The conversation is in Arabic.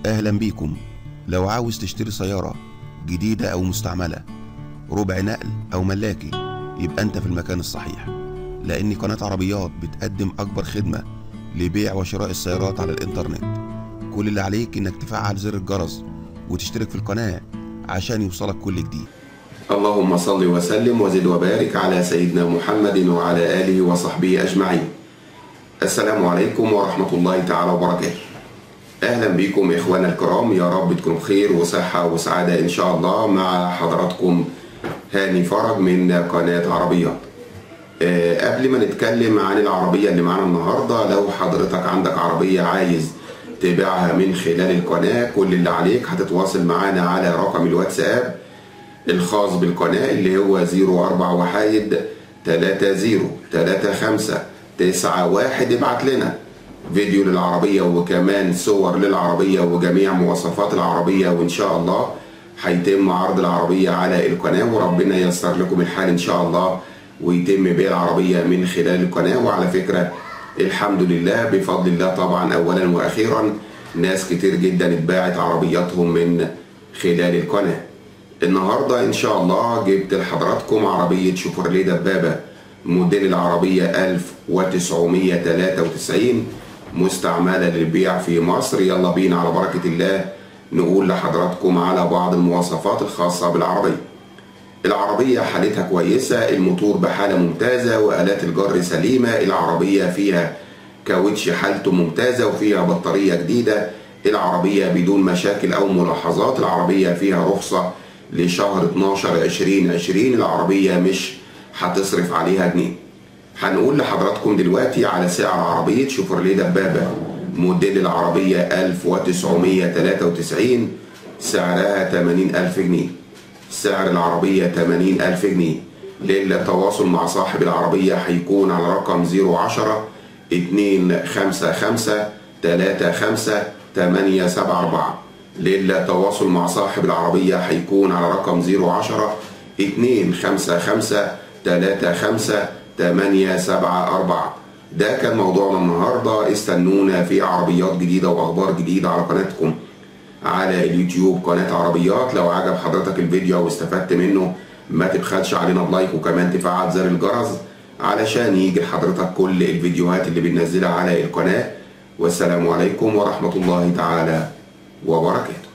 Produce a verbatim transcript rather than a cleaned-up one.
أهلا بيكم. لو عاوز تشتري سيارة جديدة أو مستعملة، ربع نقل أو ملاكي، يبقى أنت في المكان الصحيح، لأن قناة عربيات بتقدم أكبر خدمة لبيع وشراء السيارات على الإنترنت. كل اللي عليك إنك تفعل زر الجرس وتشترك في القناة عشان يوصلك كل جديد. اللهم صل وسلم وزد وبارك على سيدنا محمد وعلى آله وصحبه أجمعين. السلام عليكم ورحمة الله تعالى وبركاته. أهلا بكم إخوانا الكرام، يا رب تكونوا بخير وصحة وسعادة إن شاء الله. مع حضراتكم هاني فرج من قناة عربيات. أه قبل ما نتكلم عن العربية اللي معانا النهاردة، لو حضرتك عندك عربية عايز تبيعها من خلال القناة، كل اللي عليك هتتواصل معانا على رقم الواتساب الخاص بالقناة اللي هو زيرو أربعة واحد تلاتة زيرو تلاتة خمسة تسعة واحد. ابعت لنا فيديو للعربية وكمان صور للعربية وجميع مواصفات العربية، وإن شاء الله هيتم عرض العربية على القناة، وربنا ييسر لكم الحال إن شاء الله ويتم بيع العربية من خلال القناة. وعلى فكرة الحمد لله بفضل الله طبعا أولا وأخيرا ناس كتير جدا اتباعت عربياتهم من خلال القناة. النهاردة إن شاء الله جبت لحضراتكم عربية شيفروليه دبابة موديل العربية ألف وتسعمية تلاتة وتسعين مستعملة للبيع في مصر. يلا بينا على بركة الله نقول لحضراتكم على بعض المواصفات الخاصة بالعربية. العربية حالتها كويسة، الموتور بحالة ممتازة وآلات الجر سليمة، العربية فيها كاوتش حالته ممتازة وفيها بطارية جديدة، العربية بدون مشاكل أو ملاحظات، العربية فيها رخصة لشهر اتناشر عشرين عشرين، العربية مش هتصرف عليها جنيه. هنقول لحضراتكم دلوقتي على سعر عربية شيفروليه دبابة موديل العربية ألف وتسعمية تلاتة وتسعين، سعرها تمانين ألف جنيه. سعر العربية تمانين ألف جنيه. للتواصل مع صاحب العربية هيكون على رقم زيرو عشرة اتنين خمسة خمسة تلاتة خمسة تمانية سبعة أربعة. للتواصل مع صاحب العربية هيكون على رقم زيرو عشرة اتنين خمسة خمسة تلاتة خمسة تمانية سبعة أربعة. ده كان موضوعنا النهاردة. استنونا في عربيات جديدة وأخبار جديدة على قناتكم على اليوتيوب قناة عربيات. لو عجب حضرتك الفيديو أو استفدت منه ما تبخلش علينا بلايك وكمان تفعل زر الجرس علشان يجي لحضرتك كل الفيديوهات اللي بننزلها على القناة. والسلام عليكم ورحمة الله تعالى وبركاته.